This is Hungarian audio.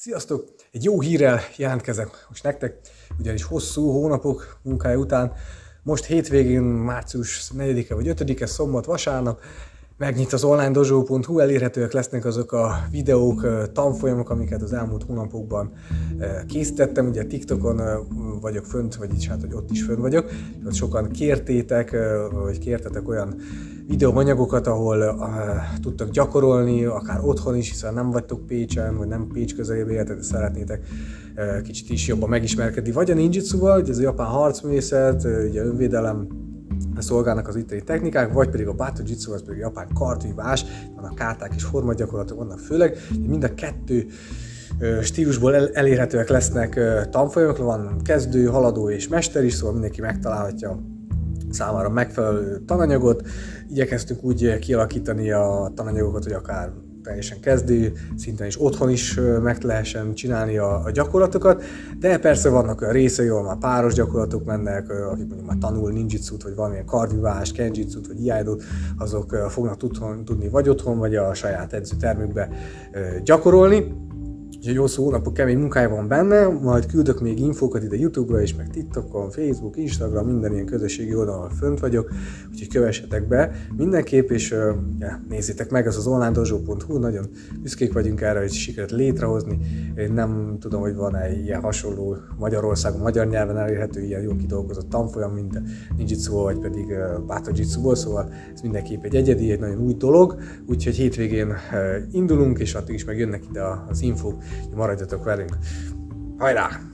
Sziasztok! Egy jó hírrel jelentkezek most nektek, ugyanis hosszú hónapok munkája után, most hétvégén, március 4-e vagy 5-e, szombat, vasárnap megnyit az onlinedojo.hu, elérhetőek lesznek azok a videók, tanfolyamok, amiket az elmúlt hónapokban készítettem. Ugye TikTokon vagyok fönt, vagyis hát, hogy ott is fönn vagyok. Ott sokan kértétek, vagy kértetek olyan videóanyagokat, ahol tudtak gyakorolni, akár otthon is, hiszen nem vagytok Pécsen, vagy nem Pécs közelében éltek, de szeretnétek kicsit is jobban megismerkedni. Vagy a ninjitsuval, ugye ez a japán harcművészet, ugye önvédelem, szolgálnak az itteni technikák, vagy pedig a Battle Jitsu, az pedig a japán kartvívás, vannak káták és formagyakorlatok vannak főleg, mind a kettő stílusból elérhetőek lesznek tanfolyamok, van kezdő, haladó és mester is, szóval mindenki megtalálhatja számára megfelelő tananyagot. Igyekeztünk úgy kialakítani a tananyagokat, hogy akár teljesen kezdő szinten is otthon is meg lehessen csinálni a gyakorlatokat, de persze vannak olyan részei, ahol már páros gyakorlatok mennek, akik mondjuk már tanul ninjitsut, vagy valamilyen kardivást, kenjitsut, vagy iaidót, azok fognak tudni vagy otthon, vagy a saját edzőtermükbe gyakorolni. Úgyhogy hosszú hónapok kemény munkája van benne, majd küldök még infókat ide YouTube-ra is, meg TikTokon, Facebook, Instagram, minden ilyen közösségi oldalon fönt vagyok, úgyhogy kövessetek be mindenképp, és nézzétek meg, ez az onlinedojo.hu, nagyon büszkék vagyunk erre, hogy sikerült létrehozni. Én nem tudom, hogy van-e ilyen hasonló Magyarországon, magyar nyelven elérhető ilyen jó kidolgozott tanfolyam, mint a ninjitsu vagy pedig Battle Jitsuból, szóval ez mindenképp egy egyedi, egy nagyon új dolog, úgyhogy hétvégén indulunk, és addig is megjönnek ide az infók, maradjatok velünk. Hajrá!